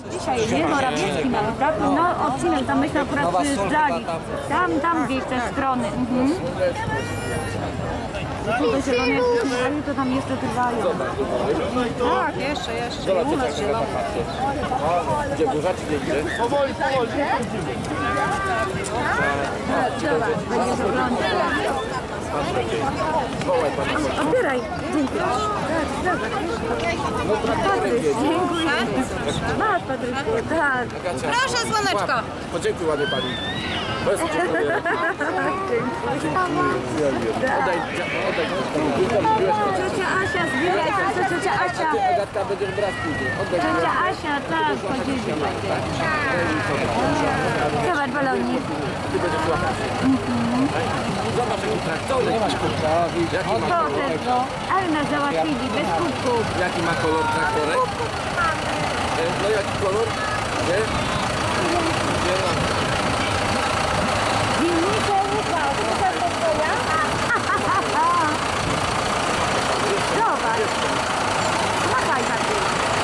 Dzisiaj, nie? Morawiecki mamy, tak? No, odcinek, tam myśmy akurat przyjeżdżali. Tam gdzieś te strony. Do zielonego kraju to tam jeszcze trwają. Tak, jeszcze. U nas zielone. Gdzie burza czy gdzie? Powoli. Zobacz, będziesz oglądał. Odbieraj. Dziękuję. Patryk, dziękuję. Masz, Patryczku, tak. Proszę, słoneczko. Podziękuj ładnie pani. Bardzo dziękuję. Oddaj. Ciocia Asia, zbieraj to, co ciocia Asia. Agatka, będziesz brać później. Oddaj. Ciocia Asia, tak, podzieli. Zobacz, balonik. Ty będziesz łapać. Zobacz jaki traktor. Nie masz kubka. Jaki ma kolor? Ale nas załatwili, bez kubków. Jaki ma kolor traktorek? No jaki kolor? Nie? Zielony. Winnicę łuka, to pewno twoja? Zobacz. Machaj bardziej.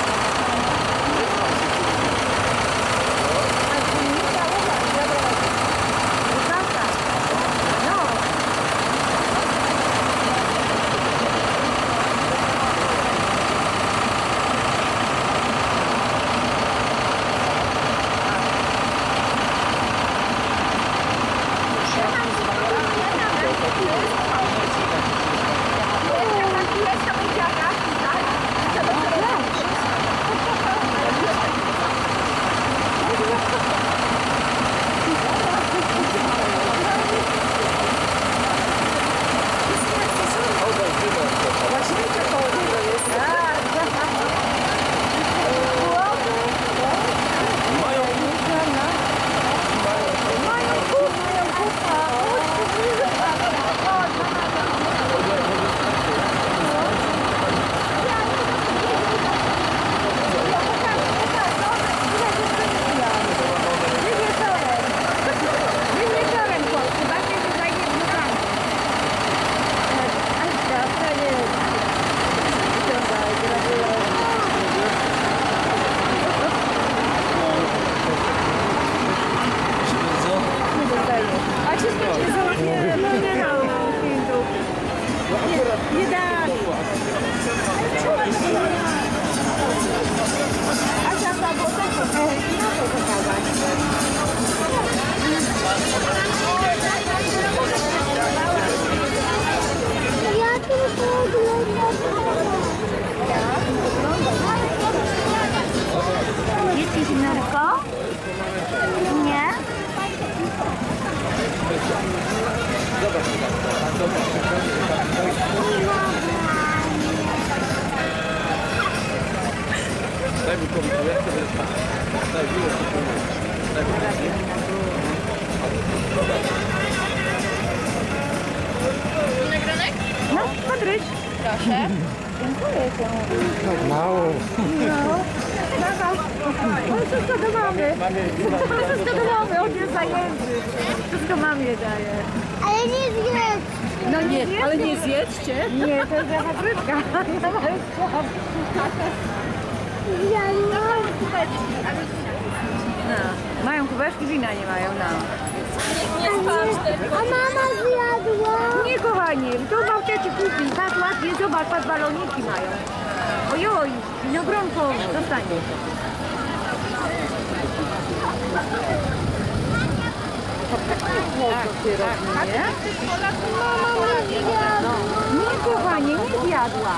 Winnica łuka, dobra. No. Jest zimnorko? Nie? Daj mi komikę, jak to będzie tak? Daj Nagranek? No, Patryś. Proszę. Dziękuję cię. Mało. No. Ale wszystko do mamy. Wszystko do mamy, on jest zajęty. Wszystko mamie daje. Ale nie zjedz! No nie, ale nie zjedzcie. Nie, to jest jaka frytka. No, mają kubeczki, wina nie mają, no. A mama zjadła! Nie, kochanie, to babcia ci kupi. Tak ładnie, zobacz, patrz, baloniki mają. Ojoj, winogronko, dostanie. Nie, kochanie, nie zjadła.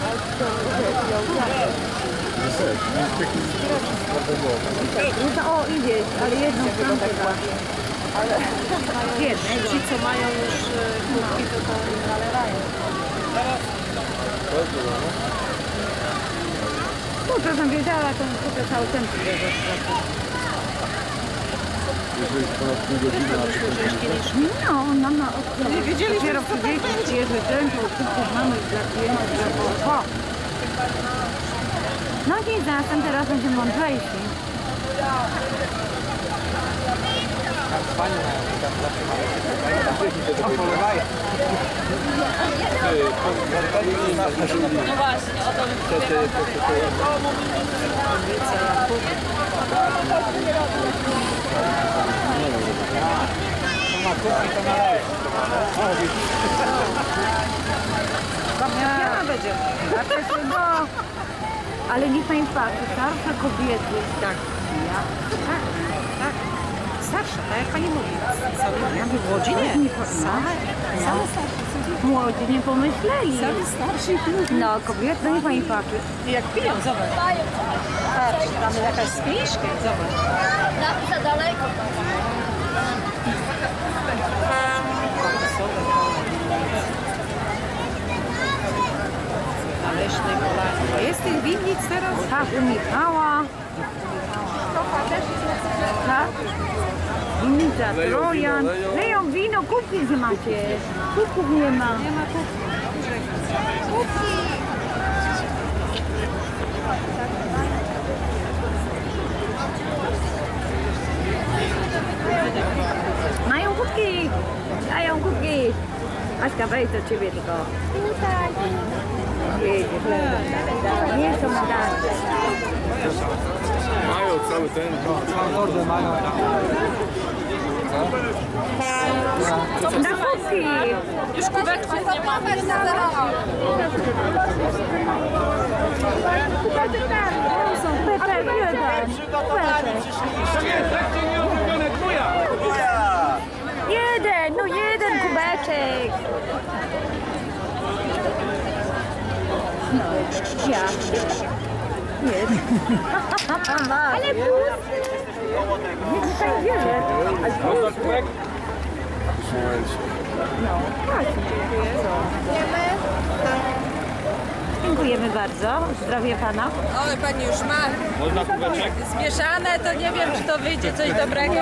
O, idzie, ale jedną stronę ale ci, co mają już kubki, to im nalewają. Kurczę, sam wiedziała, to kurczę cały centrum bierze. Jeżeli ponad pół godziny, No, mama nie wiedzieliśmy, dopiero przyjeżdża tempo, kubków mamy dla klientów, dla no nic, zaraz teraz będzie mądrzejszy. Pani mają tam zawsze mają. Polewają. No właśnie, o to Pamiętna będzie. No, ale niech pani patrzy, starsze kobiety. Tak. Tak. Starsza, tak jak pani mówi. Ja w Łodzi nie. Same starsze. Młodzi nie pomyśleli. Same starsi. No, kobiety, no niech pani patrzy. I jak piją, zobacz. Patrz, tam jakaś spiszka, zobacz. za daleko. Na Leśnej Polanie. Jest tych winnic teraz? Tak, u Michała. Tak? Winnica, Trojan. Leją wino, kubki gdzie macie. Kubków nie ma. Nie ma tu. Mają kubki. Dają kubki. Aśka, wejdź do ciebie tylko. Jedzie, nie są dane. Mają cały ten... mają. Na kubki. Już kubek nie ma. Pepe, jeden. Jeden, no jeden kubeczek. No, ja. Jest. Ale pusty. Nie tak wiele. Można kubek? No, właśnie. Dziękujemy bardzo. Zdrowie pana. Ale pani już ma. Można kubeczek? Zmieszane, to nie wiem, czy to wyjdzie coś dobrego.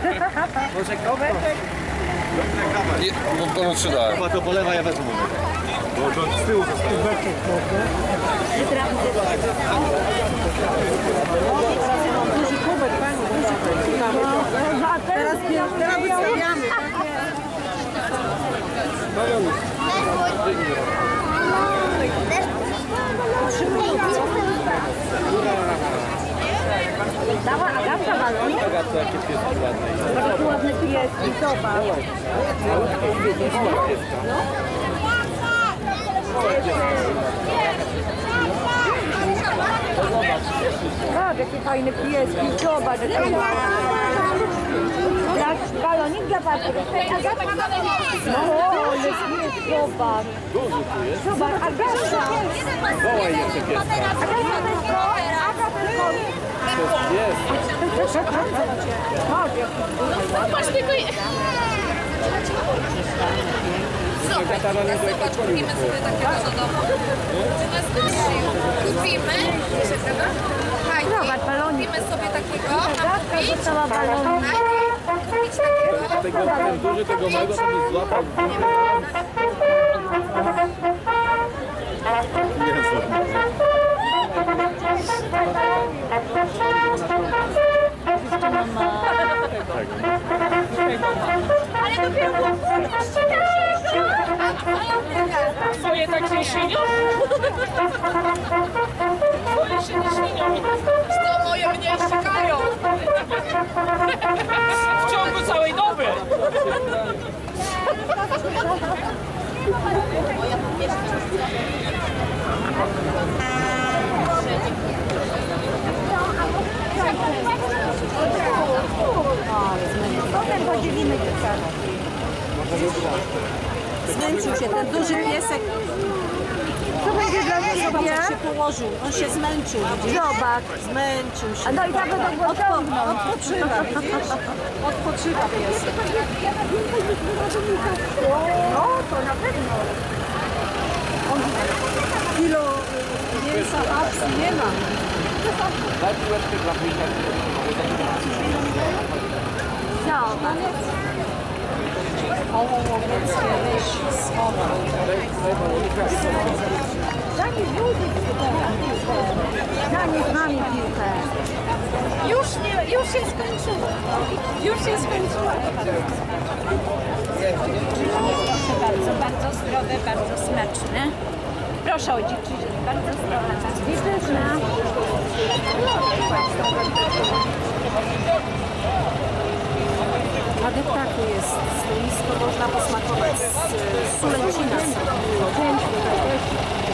Nie, bo ono trzy dałem. Chyba to polewa, ja wezmę. Bo to z tyłu zostaje. Duży kubek, pani. Teraz wystawiamy. Dała Agatka balonik? Agatka, jakie pieski ładne. Takie ładne pieski, zobacz. Zobacz, jakie fajne pieski, zobacz. Balonik dla Patryka. O, jest pies, zobacz. Zobacz, Agatka. Wołaj jeszcze pieska. Jest. Patrz tylko i... Zobacz, kupimy sobie takiego do domu. Kupimy, wiecie tego? Zobacz, balonik. Kupimy sobie takiego, Agatka dostała balonik. kupić takiego. Ten duży, tego małego sobie złapał. Ale dopiero Twoje tak się śnią? Twoje się nie śnią. to moje mnie ścigają. W ciągu całej doby. Potem podzielimy dziewczynę. Zmęczył się ten duży piesek. Co będzie dla Zobacz, ciebie? jak się położył. On się zmęczył, widzisz? Zobacz. Zmęczył się. A no i tak go go ciągnął. Odpoczywa, widzisz? Odpoczywa piesek. O, to na pewno. Kilo mięsa apsy nie ma. Daj piłeczkę dla wujka. No, Ołowieckie ryż schował. zanieś ludzi piłkę. Zanieś mamie piłkę. Już się skończyło. Już się skończyło. Proszę bardzo, bardzo zdrowe, bardzo smaczne. Proszę o dziczyźnie, bardzo zdrowe, bardzo smaczne. Na deptaku jest stoisko, można posmakować z Sulęcina.